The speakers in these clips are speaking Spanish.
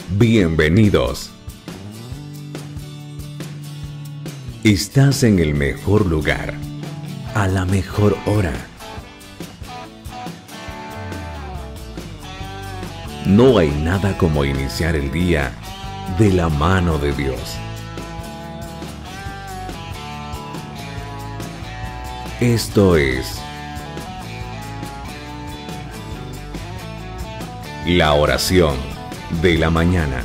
Bienvenidos. Estás en el mejor lugar, a la mejor hora. No hay nada como iniciar el día de la mano de Dios. Esto es la oración de la mañana.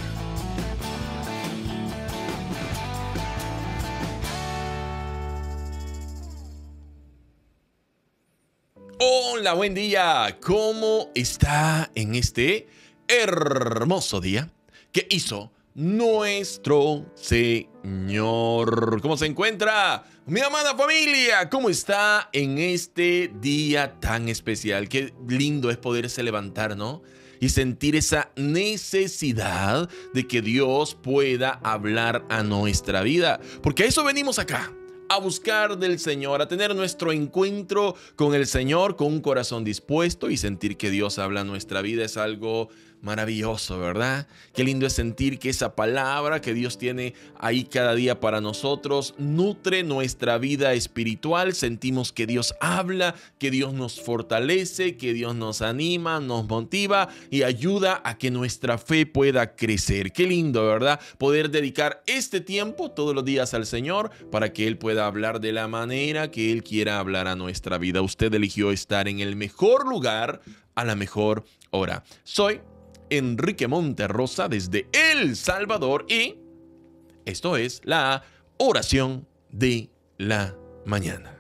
Hola, buen día. ¿Cómo está en este hermoso día que hizo nuestro Señor? ¿Cómo se encuentra mi amada familia? ¿Cómo está en este día tan especial? Qué lindo es poderse levantar, ¿no? Y sentir esa necesidad de que Dios pueda hablar a nuestra vida. Porque a eso venimos acá, a buscar del Señor, a tener nuestro encuentro con el Señor con un corazón dispuesto, y sentir que Dios habla a nuestra vida es algo maravilloso, ¿verdad? Qué lindo es sentir que esa palabra que Dios tiene ahí cada día para nosotros nutre nuestra vida espiritual. Sentimos que Dios habla, que Dios nos fortalece, que Dios nos anima, nos motiva y ayuda a que nuestra fe pueda crecer. Qué lindo, ¿verdad? Poder dedicar este tiempo todos los días al Señor para que Él pueda hablar de la manera que Él quiera hablar a nuestra vida. Usted eligió estar en el mejor lugar a la mejor hora. Soy Enrique Monterrosa desde El Salvador y esto es la oración de la mañana.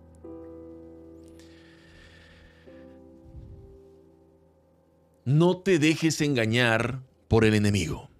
No te dejes engañar por el enemigo.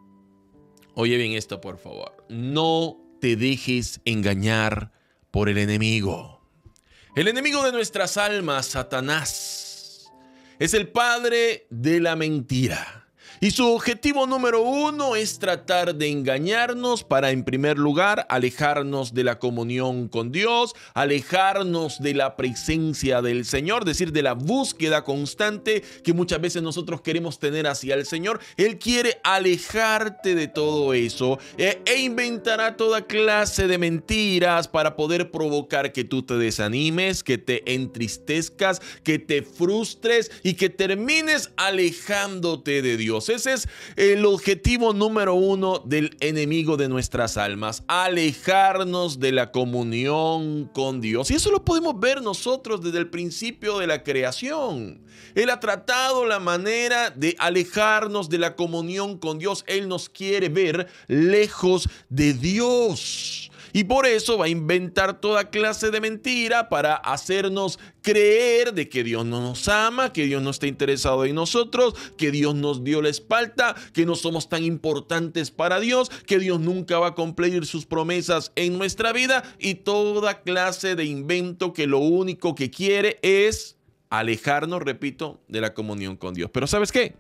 Oye bien esto, por favor. No te dejes engañar por el enemigo. El enemigo de nuestras almas, Satanás, es el padre de la mentira. Y su objetivo número uno es tratar de engañarnos para, en primer lugar, alejarnos de la comunión con Dios, alejarnos de la presencia del Señor, es decir, de la búsqueda constante que muchas veces nosotros queremos tener hacia el Señor. Él quiere alejarte de todo eso e inventará toda clase de mentiras para poder provocar que tú te desanimes, que te entristezcas, que te frustres y que termines alejándote de Dios. Ese es el objetivo número uno del enemigo de nuestras almas, alejarnos de la comunión con Dios. Y eso lo podemos ver nosotros desde el principio de la creación. Él ha tratado la manera de alejarnos de la comunión con Dios. Él nos quiere ver lejos de Dios. Y por eso va a inventar toda clase de mentira para hacernos creer de que Dios no nos ama, que Dios no está interesado en nosotros, que Dios nos dio la espalda, que no somos tan importantes para Dios, que Dios nunca va a cumplir sus promesas en nuestra vida, y toda clase de invento que lo único que quiere es alejarnos, repito, de la comunión con Dios. Pero ¿sabes qué?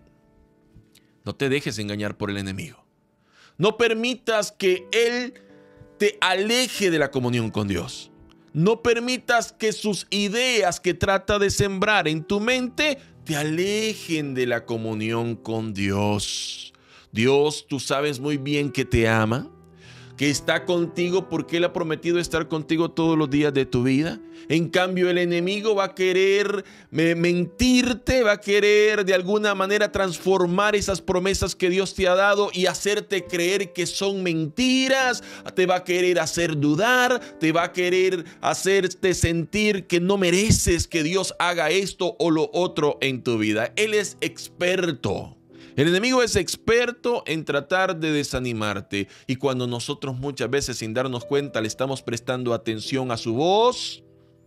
No te dejes engañar por el enemigo. No permitas que Él te aleje de la comunión con Dios. No permitas que sus ideas que trata de sembrar en tu mente te alejen de la comunión con Dios. Dios, tú sabes muy bien que te ama, que está contigo porque Él ha prometido estar contigo todos los días de tu vida. En cambio, el enemigo va a querer mentirte, va a querer de alguna manera transformar esas promesas que Dios te ha dado y hacerte creer que son mentiras. Te va a querer hacer dudar, te va a querer hacerte sentir que no mereces que Dios haga esto o lo otro en tu vida. Él es experto. El enemigo es experto en tratar de desanimarte, y cuando nosotros muchas veces sin darnos cuenta le estamos prestando atención a su voz,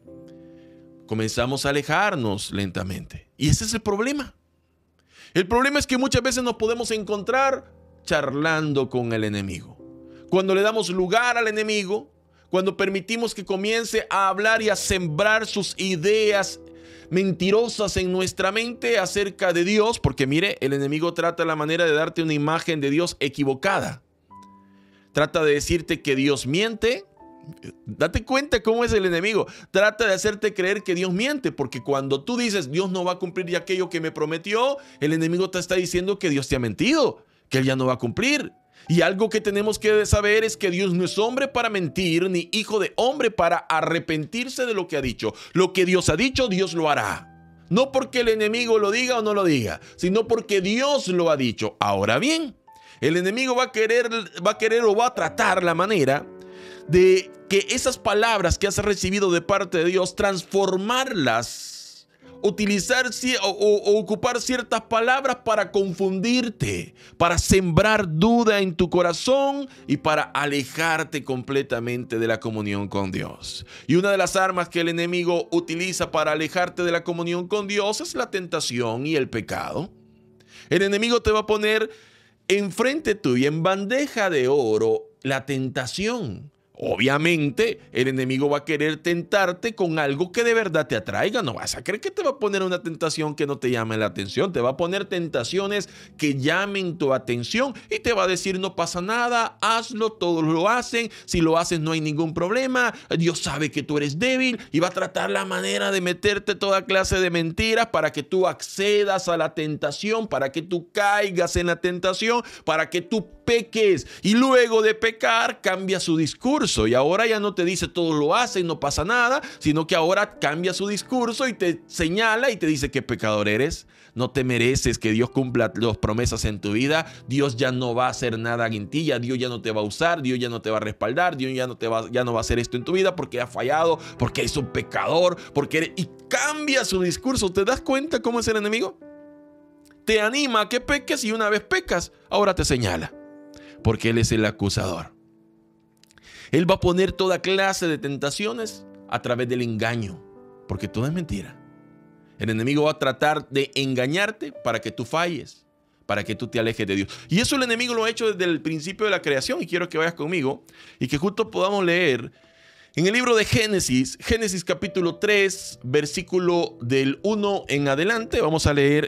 comenzamos a alejarnos lentamente. Y ese es el problema. El problema es que muchas veces nos podemos encontrar charlando con el enemigo. Cuando le damos lugar al enemigo, cuando permitimos que comience a hablar y a sembrar sus ideas mentirosas en nuestra mente acerca de Dios, porque mire, el enemigo trata la manera de darte una imagen de Dios equivocada. Trata de decirte que Dios miente. Date cuenta cómo es el enemigo. Trata de hacerte creer que Dios miente, porque cuando tú dices Dios no va a cumplir aquello que me prometió, el enemigo te está diciendo que Dios te ha mentido. que Él ya no va a cumplir. Y algo que tenemos que saber es que Dios no es hombre para mentir, ni hijo de hombre para arrepentirse de lo que ha dicho. Lo que Dios ha dicho, Dios lo hará. No porque el enemigo lo diga o no lo diga, sino porque Dios lo ha dicho. Ahora bien, el enemigo va a querer o va a tratar la manera de que esas palabras que has recibido de parte de Dios, transformarlas, utilizar o ocupar ciertas palabras para confundirte, para sembrar duda en tu corazón y para alejarte completamente de la comunión con Dios. Y una de las armas que el enemigo utiliza para alejarte de la comunión con Dios es la tentación y el pecado. El enemigo te va a poner enfrente tuyo, en bandeja de oro, la tentación. Obviamente, el enemigo va a querer tentarte con algo que de verdad te atraiga. No vas a creer que te va a poner una tentación que no te llame la atención. Te va a poner tentaciones que llamen tu atención y te va a decir: no pasa nada, hazlo, todos lo hacen. Si lo haces no hay ningún problema. Dios sabe que tú eres débil, y va a tratar la manera de meterte toda clase de mentiras para que tú accedas a la tentación, para que tú caigas en la tentación, para que tú peques, y luego de pecar cambia su discurso. Y ahora ya no te dice todos lo hacen, no pasa nada, sino que ahora cambia su discurso y te señala y te dice: qué pecador eres, no te mereces que Dios cumpla las promesas en tu vida, Dios ya no va a hacer nada en ti, ya Dios ya no te va a usar, Dios ya no te va a respaldar, Dios ya no va a hacer esto en tu vida porque has fallado, porque eres un pecador, y cambia su discurso. ¿Te das cuenta cómo es el enemigo? Te anima a que peques, y una vez pecas, ahora te señala, porque Él es el acusador. Él va a poner toda clase de tentaciones a través del engaño, porque todo es mentira. El enemigo va a tratar de engañarte para que tú falles, para que tú te alejes de Dios. Y eso el enemigo lo ha hecho desde el principio de la creación, y quiero que vayas conmigo y que justo podamos leer en el libro de Génesis, Génesis capítulo 3, versículo del 1 en adelante. Vamos a leer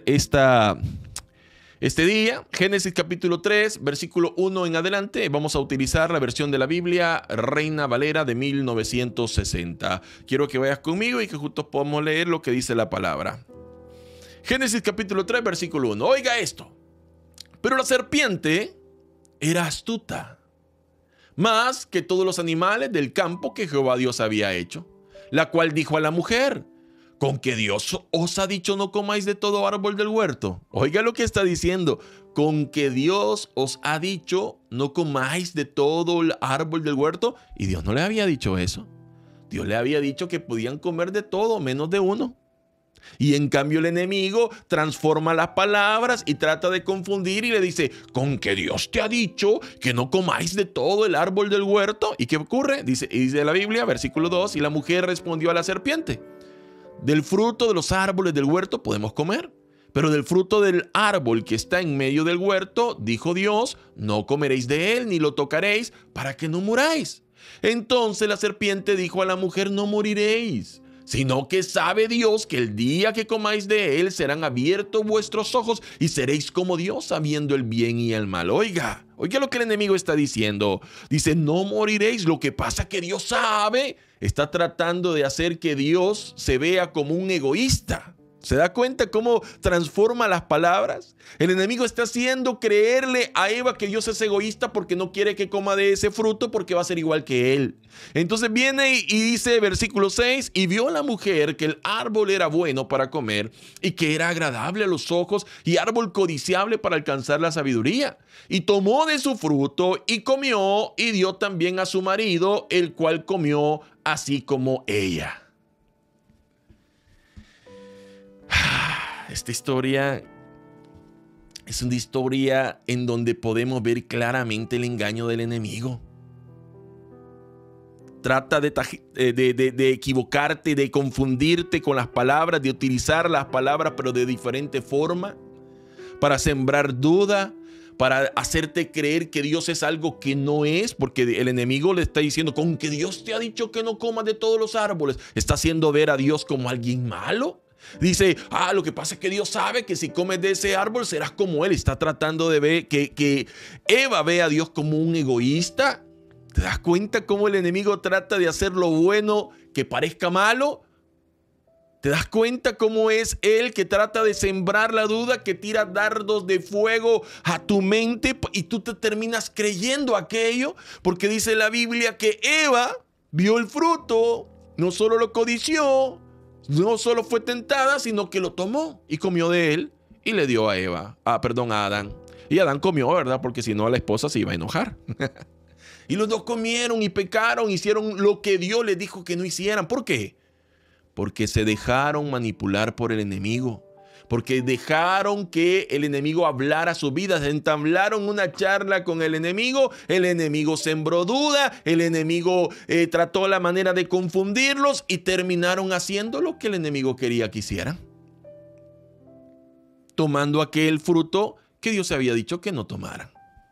este día, Génesis capítulo 3, versículo 1 en adelante. Vamos a utilizar la versión de la Biblia Reina Valera de 1960. Quiero que vayas conmigo y que juntos podamos leer lo que dice la palabra. Génesis capítulo 3, versículo 1. Oiga esto. Pero la serpiente era astuta, más que todos los animales del campo que Jehová Dios había hecho, la cual dijo a la mujer: ¿con que Dios os ha dicho no comáis de todo árbol del huerto? Oiga lo que está diciendo. Con que Dios os ha dicho no comáis de todo el árbol del huerto. Y Dios no le había dicho eso. Dios le había dicho que podían comer de todo menos de uno. Y en cambio el enemigo transforma las palabras y trata de confundir y le dice: con que Dios te ha dicho que no comáis de todo el árbol del huerto. ¿Y qué ocurre? Dice la Biblia, versículo 2, y la mujer respondió a la serpiente: del fruto de los árboles del huerto podemos comer, pero del fruto del árbol que está en medio del huerto, dijo Dios, no comeréis de él ni lo tocaréis, para que no muráis. Entonces la serpiente dijo a la mujer: no moriréis, sino que sabe Dios que el día que comáis de él serán abiertos vuestros ojos y seréis como Dios, sabiendo el bien y el mal. Oiga lo que el enemigo está diciendo. Dice: no moriréis. Lo que pasa es que Dios sabe, está tratando de hacer que Dios se vea como un egoísta. ¿Se da cuenta cómo transforma las palabras? El enemigo está haciendo creerle a Eva que Dios es egoísta porque no quiere que coma de ese fruto, porque va a ser igual que él. Entonces viene y dice, versículo 6, y vio la mujer que el árbol era bueno para comer y que era agradable a los ojos y árbol codiciable para alcanzar la sabiduría. Y tomó de su fruto y comió y dio también a su marido, el cual comió así como ella. Esta historia es una historia en donde podemos ver claramente el engaño del enemigo. Trata de equivocarte, de confundirte con las palabras, de utilizar las palabras pero de diferente forma, para sembrar duda, para hacerte creer que Dios es algo que no es, porque el enemigo le está diciendo: con que Dios te ha dicho que no comas de todos los árboles, está haciendo ver a Dios como alguien malo. Dice: lo que pasa es que Dios sabe que si comes de ese árbol serás como él. Está tratando de ver que Eva ve a Dios como un egoísta. ¿Te das cuenta cómo el enemigo trata de hacer lo bueno que parezca malo? ¿Te das cuenta cómo es él que trata de sembrar la duda, que tira dardos de fuego a tu mente y tú te terminas creyendo aquello? Porque dice la Biblia que Eva vio el fruto, no solo lo codició, no solo fue tentada, sino que lo tomó y comió de él y le dio a a Adán. Y Adán comió, ¿verdad? Porque si no, la esposa se iba a enojar. Y los dos comieron y pecaron, hicieron lo que Dios les dijo que no hicieran. ¿Por qué? Porque se dejaron manipular por el enemigo. Porque dejaron que el enemigo hablara sus vidas. Entablaron una charla con el enemigo sembró duda, el enemigo trató la manera de confundirlos y terminaron haciendo lo que el enemigo quería que hicieran. Tomando aquel fruto que Dios había dicho que no tomaran.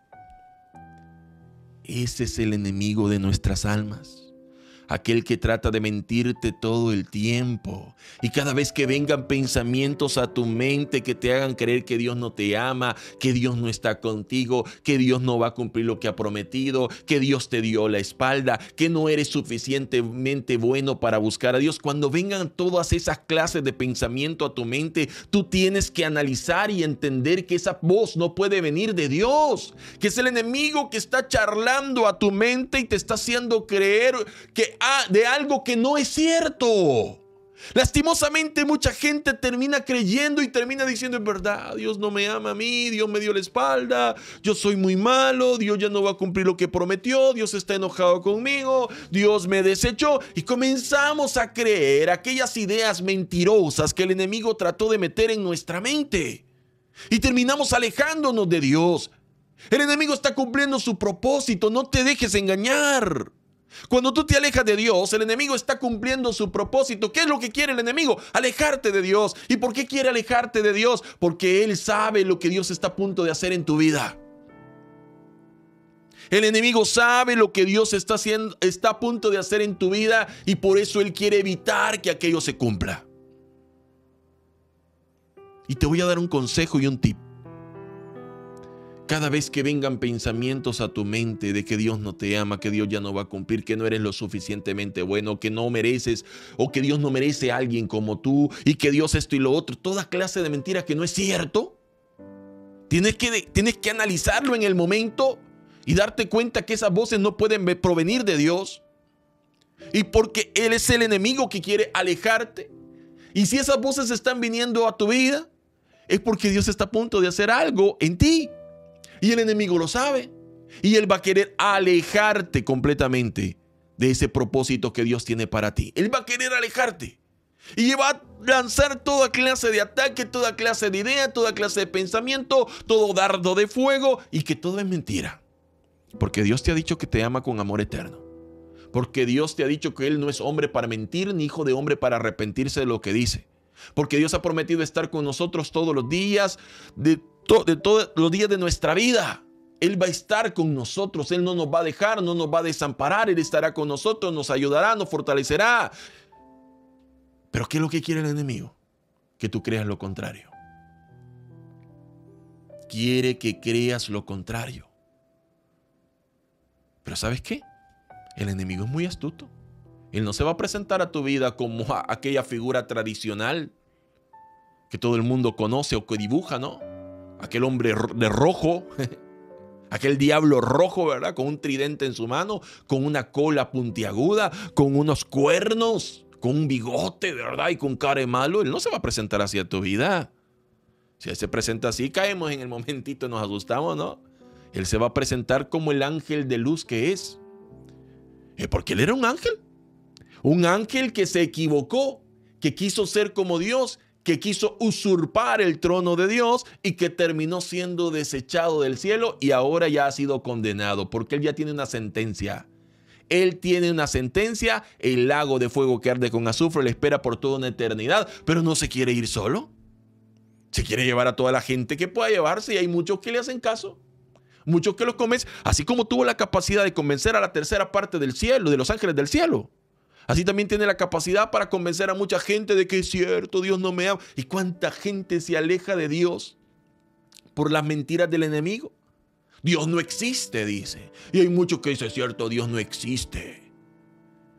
Ese es el enemigo de nuestras almas. Aquel que trata de mentirte todo el tiempo. Y cada vez que vengan pensamientos a tu mente que te hagan creer que Dios no te ama, que Dios no está contigo, que Dios no va a cumplir lo que ha prometido, que Dios te dio la espalda, que no eres suficientemente bueno para buscar a Dios. Cuando vengan todas esas clases de pensamiento a tu mente, tú tienes que analizar y entender que esa voz no puede venir de Dios, que es el enemigo que está charlando a tu mente y te está haciendo creer que de algo que no es cierto. Lastimosamente mucha gente termina creyendo y termina diciendo: es verdad, Dios no me ama a mí, Dios me dio la espalda, yo soy muy malo, Dios ya no va a cumplir lo que prometió, Dios está enojado conmigo, Dios me desechó. Y comenzamos a creer aquellas ideas mentirosas que el enemigo trató de meter en nuestra mente y terminamos alejándonos de Dios. El enemigo está cumpliendo su propósito, no te dejes engañar. Cuando tú te alejas de Dios, el enemigo está cumpliendo su propósito. ¿Qué es lo que quiere el enemigo? Alejarte de Dios. ¿Y por qué quiere alejarte de Dios? Porque él sabe lo que Dios está a punto de hacer en tu vida. El enemigo sabe lo que Dios está a punto de hacer en tu vida y por eso él quiere evitar que aquello se cumpla. Y te voy a dar un consejo y un tip. Cada vez que vengan pensamientos a tu mente de que Dios no te ama, que Dios ya no va a cumplir, que no eres lo suficientemente bueno, que no mereces o que Dios no merece a alguien como tú y que Dios esto y lo otro, toda clase de mentiras que no es cierto, tienes que analizarlo en el momento y darte cuenta que esas voces no pueden provenir de Dios. Y porque Él es el enemigo que quiere alejarte. Y si esas voces están viniendo a tu vida, es porque Dios está a punto de hacer algo en ti. Y el enemigo lo sabe. Y él va a querer alejarte completamente de ese propósito que Dios tiene para ti. Él va a querer alejarte. Y va a lanzar toda clase de ataque, toda clase de idea, toda clase de pensamiento, todo dardo de fuego y que todo es mentira. Porque Dios te ha dicho que te ama con amor eterno. Porque Dios te ha dicho que Él no es hombre para mentir, ni hijo de hombre para arrepentirse de lo que dice. Porque Dios ha prometido estar con nosotros todos los días, de todos los días de nuestra vida. Él va a estar con nosotros, Él no nos va a dejar, no nos va a desamparar, Él estará con nosotros, nos ayudará, nos fortalecerá. Pero ¿qué es lo que quiere el enemigo? Que tú creas lo contrario. Quiere que creas lo contrario. Pero ¿sabes qué? El enemigo es muy astuto. Él no se va a presentar a tu vida como aquella figura tradicional que todo el mundo conoce o que dibuja, ¿no? Aquel hombre de rojo, aquel diablo rojo, ¿verdad? Con un tridente en su mano, con una cola puntiaguda, con unos cuernos, con un bigote, ¿verdad? Y con cara de malo. Él no se va a presentar así a tu vida. Si él se presenta así, caemos en el momentito, nos asustamos, ¿no? Él se va a presentar como el ángel de luz que es. Porque él era un ángel. Un ángel que se equivocó, que quiso ser como Dios, que quiso usurpar el trono de Dios y que terminó siendo desechado del cielo y ahora ya ha sido condenado porque él ya tiene una sentencia. Él tiene una sentencia, el lago de fuego que arde con azufre le espera por toda una eternidad, pero no se quiere ir solo. Se quiere llevar a toda la gente que pueda llevarse y hay muchos que le hacen caso. Muchos que los convencen, así como tuvo la capacidad de convencer a la tercera parte del cielo, de los ángeles del cielo. Así también tiene la capacidad para convencer a mucha gente de que es cierto, Dios no me ama. ¿Y cuánta gente se aleja de Dios por las mentiras del enemigo? Dios no existe, dice. Y hay muchos que dicen, es cierto, Dios no existe.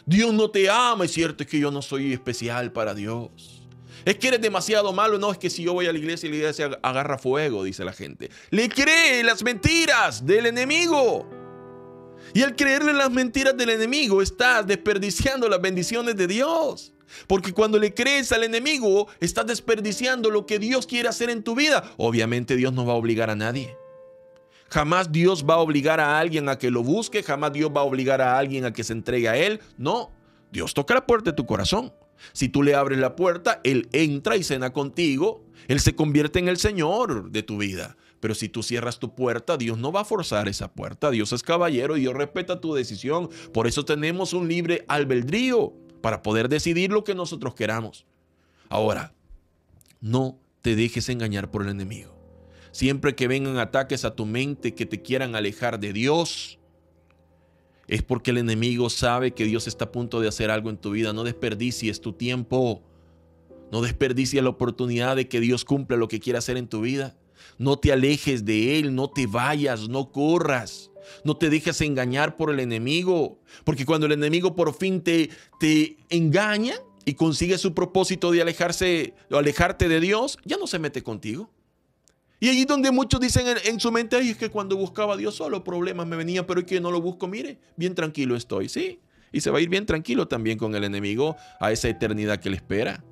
Dios no te ama. Es cierto, es que yo no soy especial para Dios. Es que eres demasiado malo. No, es que si yo voy a la iglesia agarra fuego, dice la gente. Le cree las mentiras del enemigo. Y al creerle las mentiras del enemigo, estás desperdiciando las bendiciones de Dios. Porque cuando le crees al enemigo, estás desperdiciando lo que Dios quiere hacer en tu vida. Obviamente Dios no va a obligar a nadie. Jamás Dios va a obligar a alguien a que lo busque. Jamás Dios va a obligar a alguien a que se entregue a Él. No, Dios toca la puerta de tu corazón. Si tú le abres la puerta, Él entra y cena contigo. Él se convierte en el Señor de tu vida. Pero si tú cierras tu puerta, Dios no va a forzar esa puerta. Dios es caballero y Dios respeta tu decisión. Por eso tenemos un libre albedrío para poder decidir lo que nosotros queramos. Ahora, no te dejes engañar por el enemigo. Siempre que vengan ataques a tu mente que te quieran alejar de Dios, es porque el enemigo sabe que Dios está a punto de hacer algo en tu vida. No desperdicies tu tiempo. No desperdicies la oportunidad de que Dios cumpla lo que quiere hacer en tu vida. No te alejes de Él, no te vayas, no corras. No te dejes engañar por el enemigo. Porque cuando el enemigo por fin te engaña y consigue su propósito de alejarte de Dios, ya no se mete contigo. Y allí donde muchos dicen en su mente, ay, es que cuando buscaba a Dios solo problemas me venían, pero es que no lo busco, mire, bien tranquilo estoy, sí. Y se va a ir bien tranquilo también con el enemigo a esa eternidad que le espera.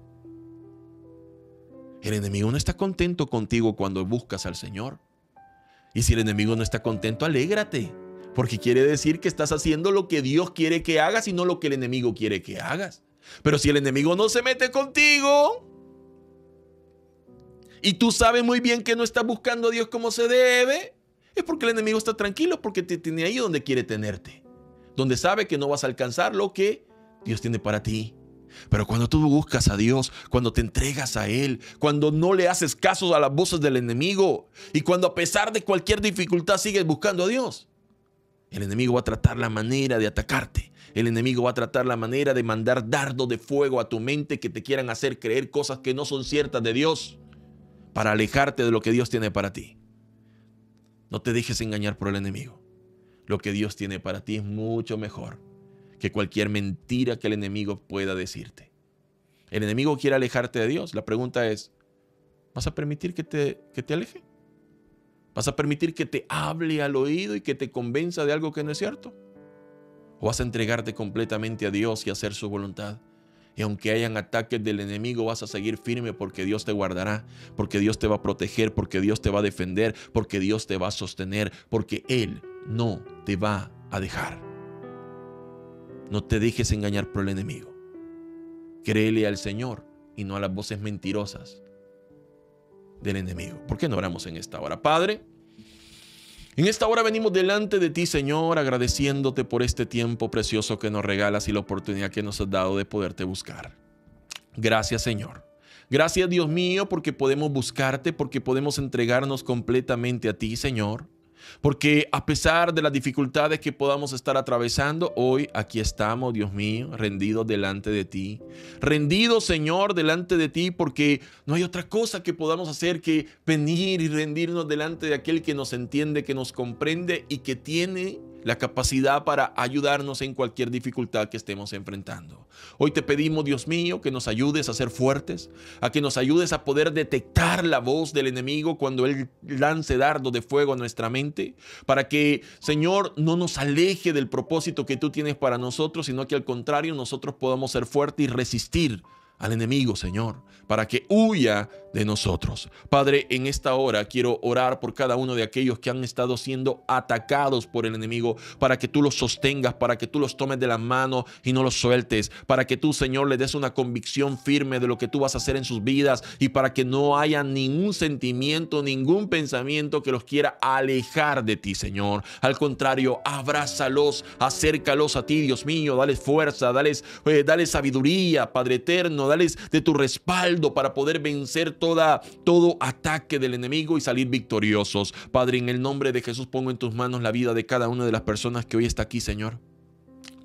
El enemigo no está contento contigo cuando buscas al Señor. Y si el enemigo no está contento, alégrate. Porque quiere decir que estás haciendo lo que Dios quiere que hagas y no lo que el enemigo quiere que hagas. Pero si el enemigo no se mete contigo y tú sabes muy bien que no estás buscando a Dios como se debe, es porque el enemigo está tranquilo, porque te tiene ahí donde quiere tenerte. Donde sabe que no vas a alcanzar lo que Dios tiene para ti. Pero cuando tú buscas a Dios, cuando te entregas a Él, cuando no le haces caso a las voces del enemigo y cuando a pesar de cualquier dificultad sigues buscando a Dios, el enemigo va a tratar la manera de atacarte. El enemigo va a tratar la manera de mandar dardos de fuego a tu mente que te quieran hacer creer cosas que no son ciertas de Dios para alejarte de lo que Dios tiene para ti. No te dejes engañar por el enemigo. Lo que Dios tiene para ti es mucho mejor que cualquier mentira que el enemigo pueda decirte. El enemigo quiere alejarte de Dios. La pregunta es, ¿vas a permitir que te aleje? ¿Vas a permitir que te hable al oído y que te convenza de algo que no es cierto? ¿O vas a entregarte completamente a Dios y hacer su voluntad? Y aunque hayan ataques del enemigo, vas a seguir firme porque Dios te guardará, porque Dios te va a proteger, porque Dios te va a defender, porque Dios te va a sostener, porque Él no te va a dejar. No te dejes engañar por el enemigo. Créele al Señor y no a las voces mentirosas del enemigo. ¿Por qué no oramos en esta hora? Padre, en esta hora venimos delante de ti, Señor, agradeciéndote por este tiempo precioso que nos regalas y la oportunidad que nos has dado de poderte buscar. Gracias, Señor. Gracias, Dios mío, porque podemos buscarte, porque podemos entregarnos completamente a ti, Señor. Porque a pesar de las dificultades que podamos estar atravesando, hoy aquí estamos, Dios mío, rendidos delante de ti. Rendidos, Señor, delante de ti, porque no hay otra cosa que podamos hacer que venir y rendirnos delante de aquel que nos entiende, que nos comprende y que tiene la capacidad para ayudarnos en cualquier dificultad que estemos enfrentando. Hoy te pedimos, Dios mío, que nos ayudes a ser fuertes, a que nos ayudes a poder detectar la voz del enemigo cuando él lance dardos de fuego a nuestra mente, para que, Señor, no nos aleje del propósito que tú tienes para nosotros, sino que al contrario nosotros podamos ser fuertes y resistir al enemigo, Señor, para que huya de nosotros. Padre, en esta hora quiero orar por cada uno de aquellos que han estado siendo atacados por el enemigo, para que tú los sostengas, para que tú los tomes de la mano y no los sueltes, para que tú, Señor, les des una convicción firme de lo que tú vas a hacer en sus vidas y para que no haya ningún sentimiento, ningún pensamiento que los quiera alejar de ti, Señor. Al contrario, abrázalos, acércalos a ti, Dios mío, dales fuerza, dales sabiduría, Padre eterno, dales de tu respaldo para poder vencer todo ataque del enemigo y salir victoriosos. Padre, en el nombre de Jesús pongo en tus manos la vida de cada una de las personas que hoy está aquí, Señor.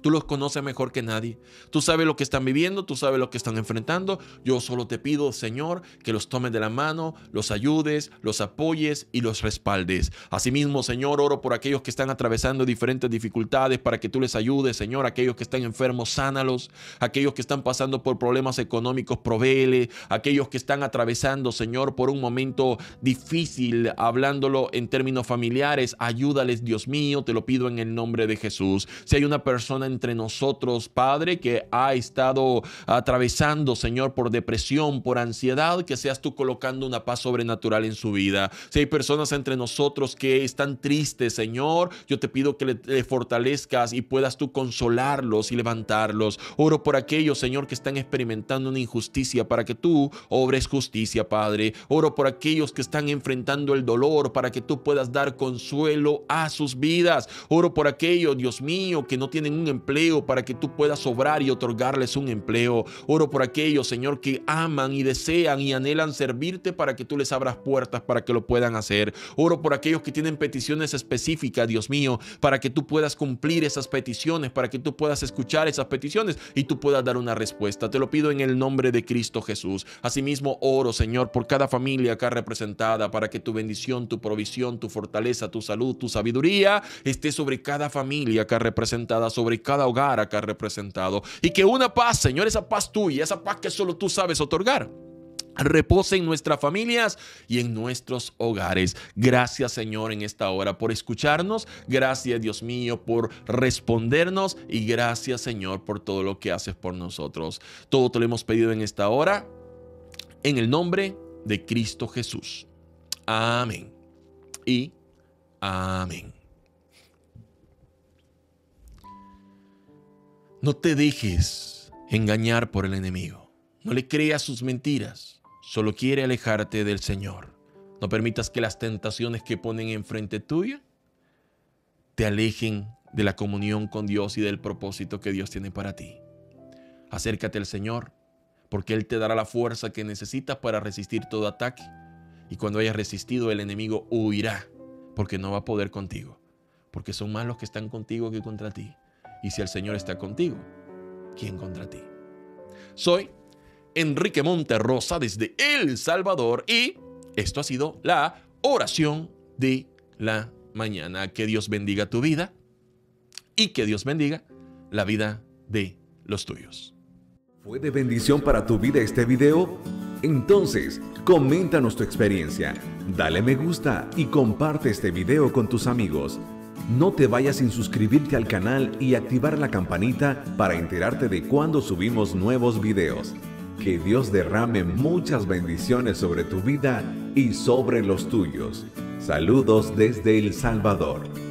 Tú los conoces mejor que nadie. Tú sabes lo que están viviendo, tú sabes lo que están enfrentando. Yo solo te pido, Señor, que los tomes de la mano, los ayudes, los apoyes y los respaldes. Asimismo, Señor, oro por aquellos que están atravesando diferentes dificultades para que tú les ayudes, Señor. Aquellos que están enfermos, sánalos. Aquellos que están pasando por problemas económicos, provéele. Aquellos que están atravesando, Señor, por un momento difícil, hablándolo en términos familiares, ayúdales, Dios mío, te lo pido en el nombre de Jesús. Si hay una persona entre nosotros, Padre, que ha estado atravesando, Señor, por depresión, por ansiedad, que seas tú colocando una paz sobrenatural en su vida. Si hay personas entre nosotros que están tristes, Señor, yo te pido que le fortalezcas y puedas tú consolarlos y levantarlos. Oro por aquellos, Señor, que están experimentando una injusticia para que tú obres justicia, Padre. Oro por aquellos que están enfrentando el dolor para que tú puedas dar consuelo a sus vidas. Oro por aquellos, Dios mío, que no tienen un empleo para que tú puedas obrar y otorgarles un empleo. Oro por aquellos, Señor, que aman y desean y anhelan servirte para que tú les abras puertas para que lo puedan hacer. Oro por aquellos que tienen peticiones específicas, Dios mío, para que tú puedas cumplir esas peticiones, para que tú puedas escuchar esas peticiones y tú puedas dar una respuesta. Te lo pido en el nombre de Cristo Jesús. Asimismo, oro, Señor, por cada familia acá representada, para que tu bendición, tu provisión, tu fortaleza, tu salud, tu sabiduría esté sobre cada familia acá representada, sobre cada hogar acá representado, y que una paz, Señor, esa paz tuya, esa paz que solo tú sabes otorgar, repose en nuestras familias y en nuestros hogares. Gracias, Señor, en esta hora por escucharnos. Gracias, Dios mío, por respondernos, y gracias, Señor, por todo lo que haces por nosotros. Todo te lo hemos pedido en esta hora, en el nombre de Cristo Jesús. Amén y amén. No te dejes engañar por el enemigo. No le creas sus mentiras. Solo quiere alejarte del Señor. No permitas que las tentaciones que ponen enfrente tuya te alejen de la comunión con Dios y del propósito que Dios tiene para ti. Acércate al Señor, porque Él te dará la fuerza que necesitas para resistir todo ataque. Y cuando hayas resistido, el enemigo huirá, porque no va a poder contigo. Porque son más los que están contigo que contra ti. Y si el Señor está contigo, ¿quién contra ti? Soy Enrique Monterrosa desde El Salvador, y esto ha sido la oración de la mañana. Que Dios bendiga tu vida y que Dios bendiga la vida de los tuyos. ¿Fue de bendición para tu vida este video? Entonces, coméntanos tu experiencia, dale me gusta y comparte este video con tus amigos. No te vayas sin suscribirte al canal y activar la campanita para enterarte de cuando subimos nuevos videos. Que Dios derrame muchas bendiciones sobre tu vida y sobre los tuyos. Saludos desde El Salvador.